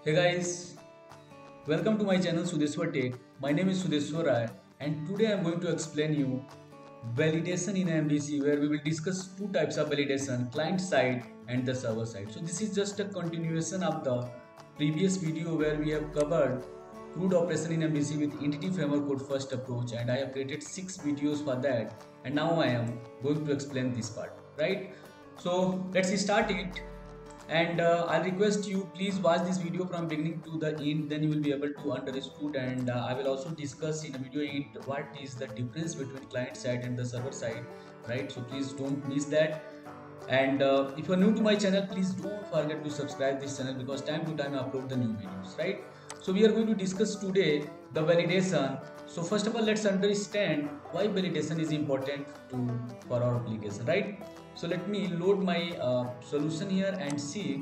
Hey guys, welcome to my channel Sudeshwar Tech. My name is Sudeshwar Rai and today I am going to explain you validation in MVC where we will discuss two types of validation, client side and the server side. So this is just a continuation of the previous video where we have covered crude operation in MVC with entity framework code first approach, and I have created 6 videos for that, and now I am going to explain this part, right? So let's start it. And I request you please watch this video from beginning to the end, then you will be able to understood. And I will also discuss in a video end what is the difference between client side and the server side, right? So please don't miss that. And if you are new to my channel, please don't forget to subscribe this channel because time to time I upload the new videos, right? So we are going to discuss today the validation. So first of all, let's understand why validation is important for our application, right? So let me load my solution here and see.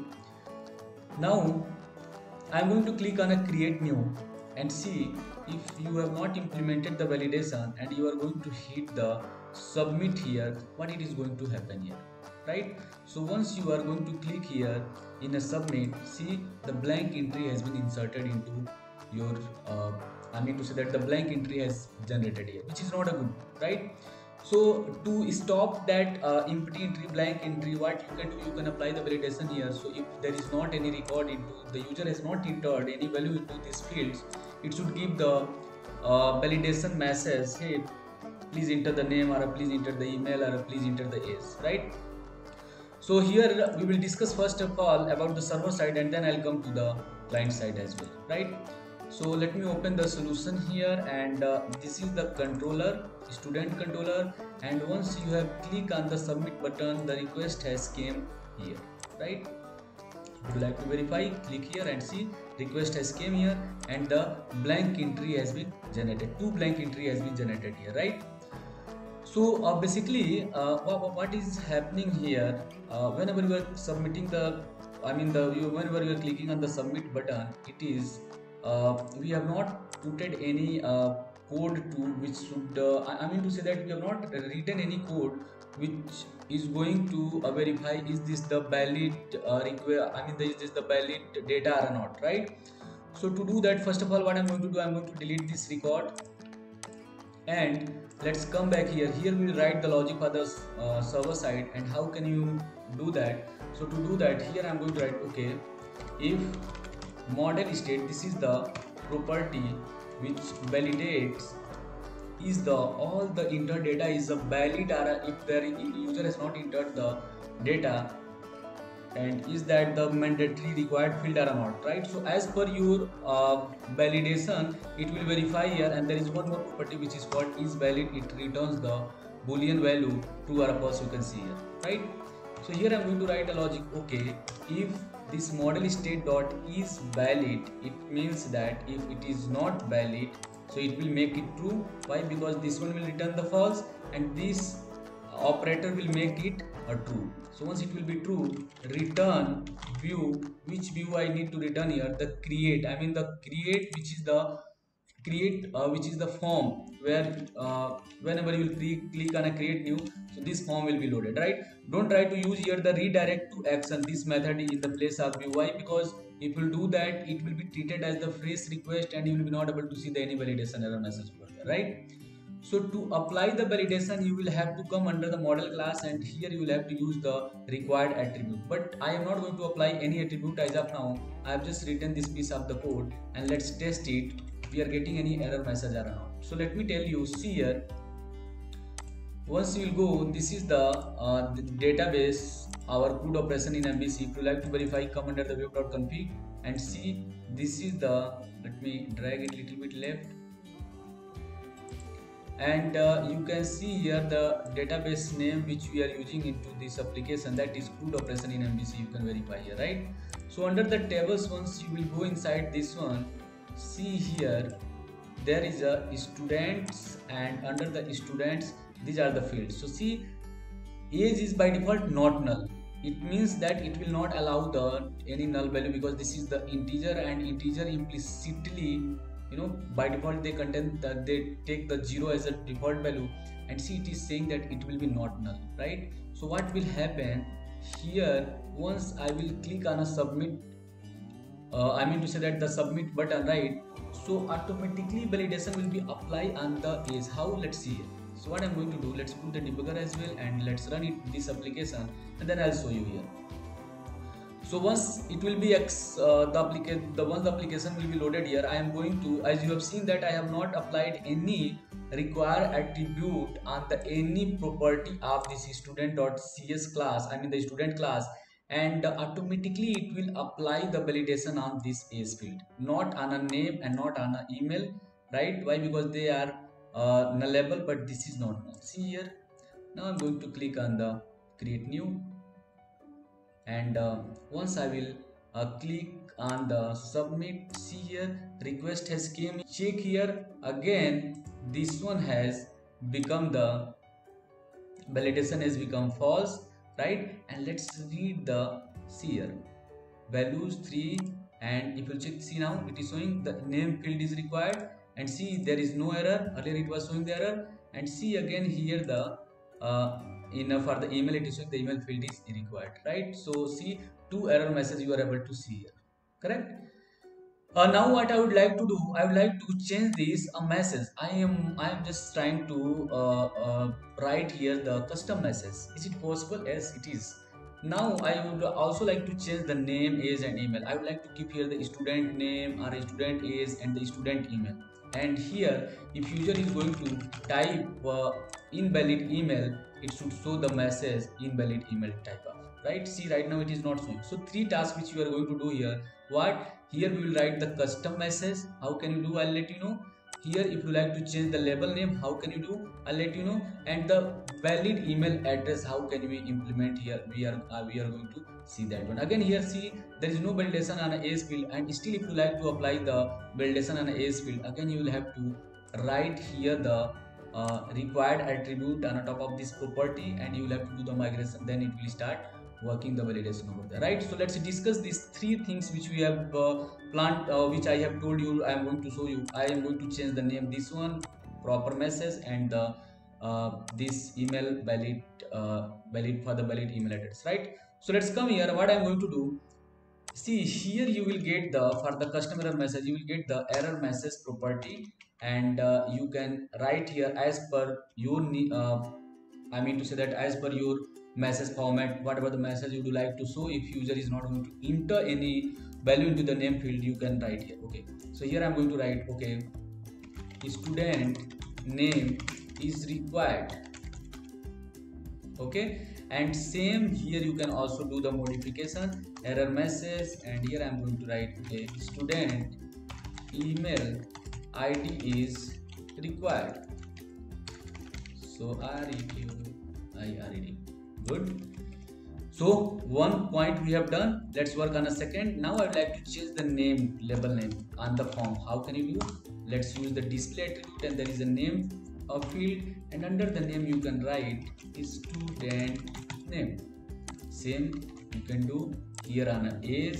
Now I'm going to click on a create new and see if you have not implemented the validation and you are going to hit the submit here, what it is going to happen here, right? So once you are going to click here in a submit, see the blank entry has been inserted into your I mean to say that the blank entry has generated here, which is not a good, right? So to stop that empty entry, blank entry, what you can do, you can apply the validation here. So if there is not any record into, the user has not entered any value into these fields, it should give the validation message, hey, please enter the name, or please enter the email, or please enter the age, right? So here we will discuss first of all about the server side, and then I'll come to the client side as well, right? So let me open the solution here, and this is the controller, student controller, and once you have clicked on the submit button, the request has came here, right? If you like to verify, click here and see request has came here, and the blank entry has been generated. Two blank entry has been generated here, right? So basically what is happening here, whenever you are submitting the, whenever you are clicking on the submit button, it is we have not put any code to which should I mean to say that we have not written any code which is going to verify is this the valid is this the valid data or not, right? So to do that, first of all, what I'm going to do, I'm going to delete this record, and let's come back here. Here we will write the logic for the server side. And how can you do that? So to do that, here I'm going to write, okay, if model state, this is the property which validates is the all the entered data is a valid, or if the user has not entered the data, and is that the mandatory required field or not, right? So as per your validation, it will verify here, and there is one more property which is called is valid. It returns the boolean value true or false, you can see here, right? So here I'm going to write a logic, okay, if this model state dot is valid, it means that if it is not valid, so it will make it true. Why? Because this one will return the false, and this operator will make it a true. So once it will be true, return view. Which view I need to return here? The create, the create, which is the create which is the form where whenever you will click on a create new, so this form will be loaded, right? Don't try to use here the redirect to action, this method in the place of view. Why? Because if you do that, it will be treated as the fresh request and you will be not able to see the any validation error message over there, right? So to apply the validation, you will have to come under the model class, and here you will have to use the required attribute. But I am not going to apply any attribute as of now. I have just written this piece of the code, and let's test it. We are getting any error message or not. So let me tell you, see here, once you will go, this is the database, our crude operation in MVC. If you like to verify, come under the web.config and see, this is the, let me drag it a little bit left, and you can see here the database name which we are using into this application, that is crude operation in MVC. You can verify here, right? So under the tables, once you will go inside this one, see here there is a students, and under the students these are the fields. So see, age is by default not null. It means that it will not allow the any null value because this is the integer, and integer implicitly, by default they contain that they take the 0 as a default value, and see it is saying that it will be not null, right? So what will happen here, once I will click on a submit I mean to say that the submit button, right? So automatically validation will be applied on the age. How? Let's see here. So what I'm going to do, let's put the debugger as well and let's run it this application, and then I'll show you here. So once it will be once the application will be loaded here, I am going to, as you have seen that I have not applied any required attribute on the any property of this student.cs class, I mean the student class, and automatically it will apply the validation on this age field, not on a name and not on an email, right? Why? Because they are nullable, but this is not null. See here. Now I'm going to click on the create new, and once I will click on the submit. See here, request has came. Check here again, this one has become the validation has become false, right? And let's read the, see here, values 3, and if you check, see now it is showing the name field is required, and see there is no error. Earlier it was showing the error, and see again here the for the email it is showing the email field is required, right? So see, 2 error message you are able to see here, correct? Now what I would like to do, I would like to change this a message. I am just trying to write here the custom message. Is it possible? Yes, it is. Now I would also like to change the name, age and email. I would like to keep here the student name or student age and the student email. And here, if user is going to type invalid email, it should show the message invalid email type of, right? See, right now it is not showing. So 3 tasks which you are going to do here. What? Here we will write the custom message. How can you do? I'll let you know. Here if you like to change the label name, how can you do? I'll let you know. And the valid email address, how can we implement here? We are going to see that one. Again here, see, there is no validation on a age field, and still if you like to apply the validation on a age field, again you will have to write here the required attribute on the top of this property, and you will have to do the migration, then it will start working the validation over there, right? So let's discuss these 3 things which we have planned, which I have told you. I am going to show you. I am going to change the name, this one, proper message, and the this email valid for the valid email address, right? So let's come here. What I am going to do, see here, you will get the, for the customer error message, you will get the error message property, and you can write here as per your I mean to say that as per your message format, whatever the message you would like to show. If user is not going to enter any value into the name field, you can write here. Okay, so here I'm going to write, okay, student name is required. Okay, and same here you can also do the modification, error message, and here I'm going to write, okay, student email ID is required. So REQIRED. Good. So one point we have done. Let's work on a second. Now I would like to change the name, label name on the form. How can you do? Let's use the display attribute, and there is a name of field, and under the name you can write student name. Same you can do here on a age,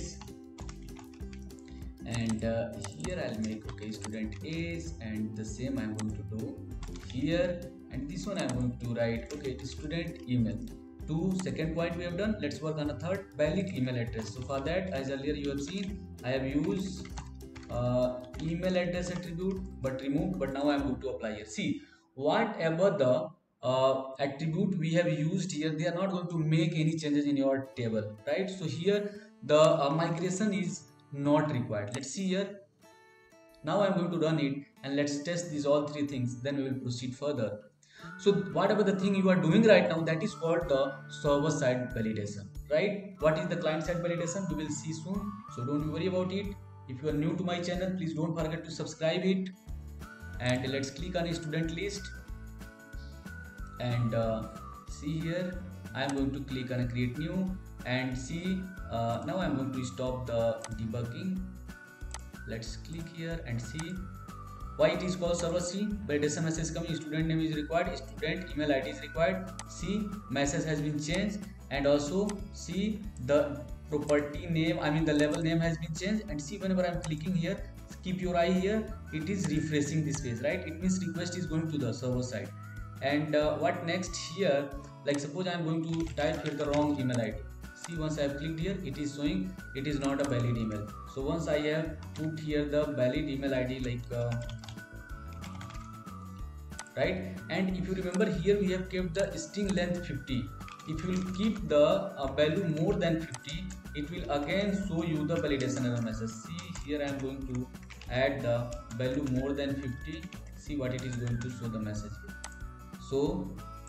and here I'll make, okay, student age, and the same I'm going to do here, and this one I'm going to write, okay, it is student email. 2 second point we have done. Let's work on a third, valid email address. So for that, as earlier you have seen, I have used email address attribute but removed, but now I'm going to apply here. See, whatever the attribute we have used here, they are not going to make any changes in your table, right? So here the migration is not required. Let's see here. Now I'm going to run it, and let's test these all 3 things, then we will proceed further. So whatever the thing you are doing right now, that is called the server side validation, right? What is the client side validation, we will see soon, so don't worry about it. If you are new to my channel, please don't forget to subscribe it, and let's click on a student list, and see here, I am going to click on a create new, and see now I am going to stop the debugging. Let's click here and see why it is called server C. Validation message coming, student name is required, student email ID is required. See, message has been changed, and also see the property name, I mean the level name has been changed, and see whenever I'm clicking here, keep your eye here, it is refreshing this page, right? It means request is going to the server side. And what next here, like suppose I'm going to type here the wrong email ID. See, once I have clicked here, it is showing it is not a valid email. So once I have put here the valid email ID, like right, and if you remember here we have kept the string length 50. If you will keep the value more than 50, it will again show you the validation error message. See, here I am going to add the value more than 50. See what it is going to show the message here. So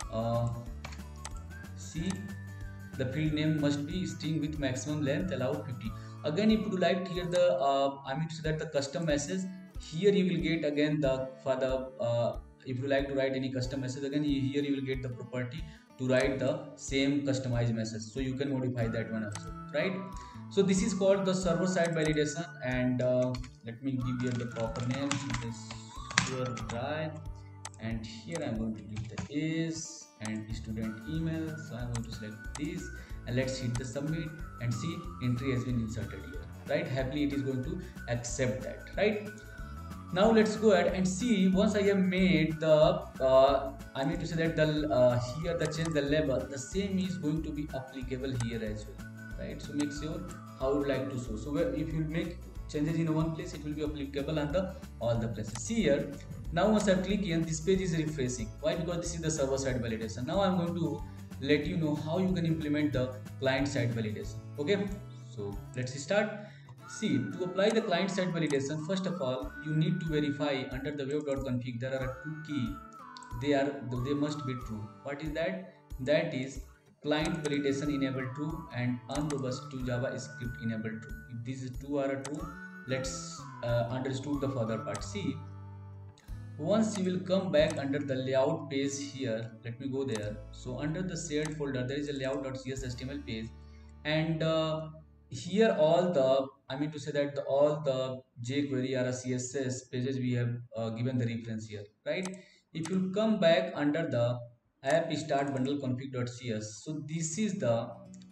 see, the field name must be string with maximum length allowed 50. Again, if you like here the I mean to say that the custom message, here you will get again the for the if you like to write any custom message, again here you will get the property to write the same customized message, so you can modify that one also, right? So this is called the server side validation, and let me give you the proper name. This your guy, and here I'm going to give the is and student email. So I'm going to select this, and let's hit the submit, and see, entry has been inserted here, right? Happily it is going to accept that, right? Now let's go ahead and see, once I have made the I mean to say that the here the change the label, the same is going to be applicable here as well, right? So make sure how you would like to show. So if you make changes in one place, it will be applicable on the all the places. See here, now once I click here, this page is refreshing. Why? Because this is the server side validation. Now I'm going to let you know how you can implement the client side validation. Okay, so let's start. See, to apply the client-side validation, first of all, you need to verify under the web.config there are two keys. They must be true. What is that? That is client validation enabled true and unrobust to JavaScript enabled true. If these two are true, let's understood the further part. See, once you will come back under the layout page here, let me go there. So under the shared folder, there is a layout.cshtml page, and here all the I mean to say that all the jQuery or CSS pages we have given the reference here, right? If you come back under the app start bundle config.cs, so this is the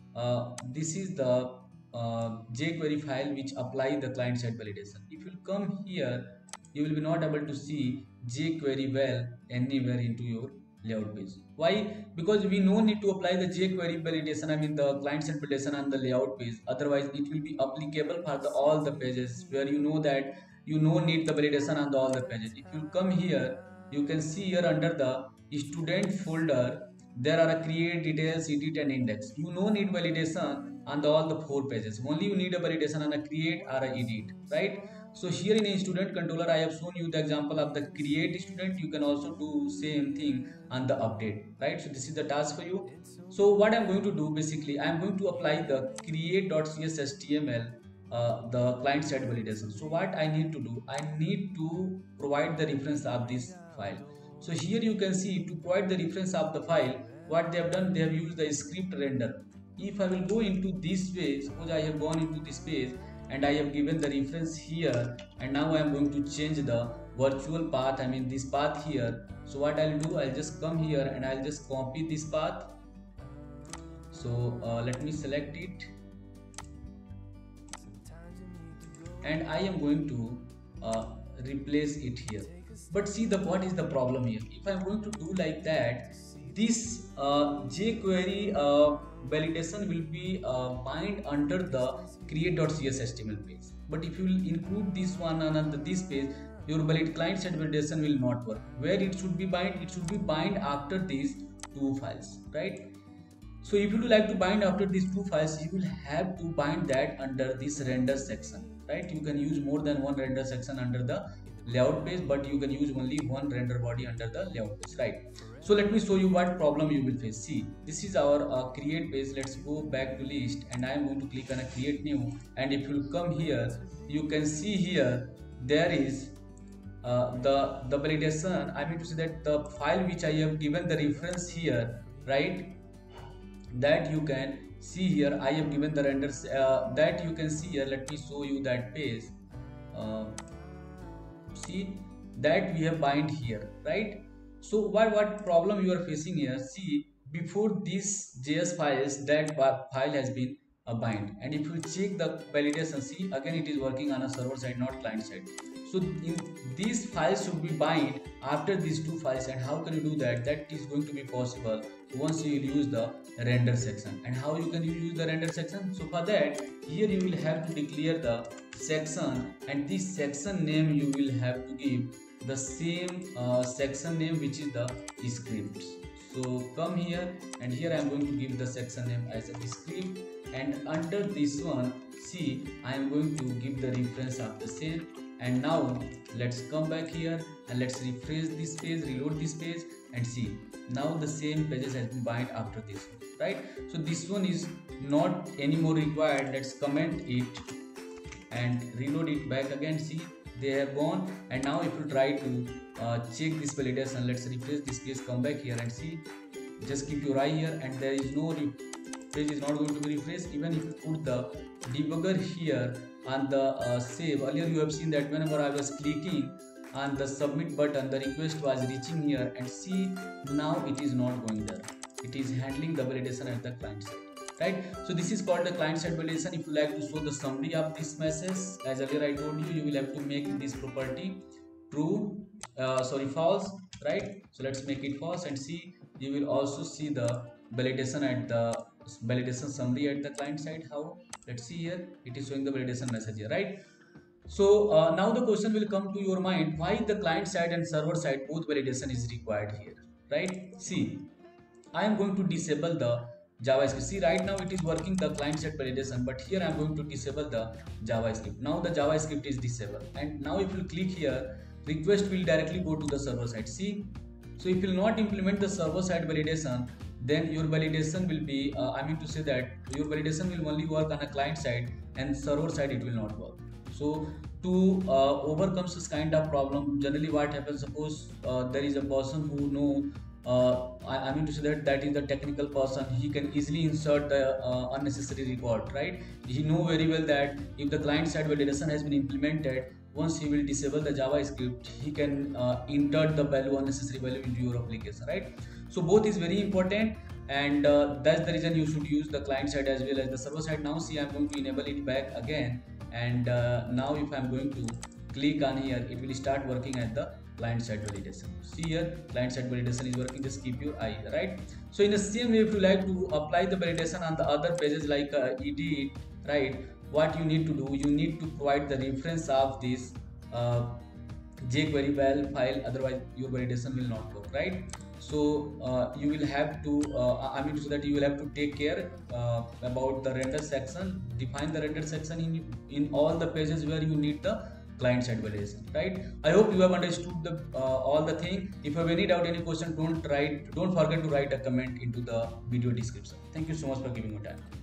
jQuery file which apply the client side validation. If you come here, you will be not able to see jQuery well anywhere into your layout page. Why? Because we no need to apply the jQuery validation, I mean the client side validation on the layout page. Otherwise, it will be applicable for all the pages where you know that you no need the validation on all the pages. If you come here, you can see here under the student folder, there are a create, details, edit and index. You no need validation on all the 4 pages. Only you need a validation on a create or a edit, right? So here in a student controller, I have shown you the example of the create student. You can also do same thing on the update, right? So this is the task for you. So what I'm going to do, basically, I'm going to apply the create.cshtml, the client side validation. So what I need to do, I need to provide the reference of this file. So here you can see, to provide the reference of the file, what they have done, they have used the script render. If I will go into this page, suppose I have gone into this page, and I have given the reference here, and now I am going to change the virtual path, I mean this path here. So what I'll do, I'll just come here and I'll just copy this path. So let me select it, and I am going to replace it here. But see, what is the problem here? If I'm going to do like that, this jQuery validation will be bind under the create.cshtml page. But if you will include this one under this page, your valid client side validation will not work. Where it should be bind? It should be bind after these 2 files, right? So if you would like to bind after these 2 files, you will have to bind that under this render section, right? You can use more than one render section under the layout page, but you can use only one render body under the layout page, right? So let me show you what problem you will face. See, this is our create page. Let's go back to list, and I am going to click on a create new, and if you come here, you can see here there is the validation, I mean to say that the file which I have given the reference here, right? That you can see here, I have given the renders that you can see here. Let me show you that page. See that we have bind here, right? So what problem you are facing here? See, before this JS files, that file has been bind, and if you check the validation, see again it is working on a server side, not client side. So in these files should be bind after these two files. And how can you do that? That is going to be possible once you will use the render section. And how you can use the render section? So for that, here you will have to declare the section, and this section name you will have to give the same section name which is the scripts. So come here, and here I am going to give the section name as a script, and under this one, see, I am going to give the reference of the same. And now let's come back here and let's refresh this page, reload this page, and see, now the same pages has been bind after this one, right? So this one is not anymore required. Let's comment it and reload it back again. See, they have gone. And now if you try to check this validation, let's refresh this page, come back here and see, just keep your eye here, and there is no page is not going to be refreshed. Even if you put the debugger here on the save, earlier you have seen that whenever I was clicking on the submit button, the request was reaching here, and see, now it is not going there. It is handling the validation at the client side, right? So this is called the client side validation. If you like to show the summary of this message, as earlier I told you, you will have to make this property true, false, right? So let's make it false, and see, you will also see the validation at the validation summary at the client side. How? Let's see here, it is showing the validation message here, right? So now the question will come to your mind, why the client side and server side both validation is required here, right? See, I am going to disable the JavaScript. See, right now it is working the client side validation, but here I am going to disable the JavaScript. Now the JavaScript is disabled, and now if you click here, request will directly go to the server side. See, so if you will not implement the server side validation, then your validation will be, your validation will only work on a client side, and server side it will not work. So to overcome such kind of problem, generally what happens, suppose there is a person who know, that is the technical person, he can easily insert the unnecessary record, right? He know very well that if the client side validation has been implemented, once he will disable the JavaScript, he can insert the unnecessary value into your application, right? So both is very important, and that's the reason you should use the client side as well as the server side. Now see, I'm going to enable it back again, and now if I'm going to click on here, it will start working at the client side validation. See here, client side validation is working. Just keep your eye, right? So in the same way, if you like to apply the validation on the other pages like edit, right, what you need to do, you need to provide the reference of this jQuery file, otherwise your validation will not work, right? So you will have to so that you will have to take care about the render section, define the render section in all the pages where you need the client side validation, right? I hope you have understood the all the thing. If you have any doubt, any question, don't forget to write a comment into the video description. Thank you so much for giving me time.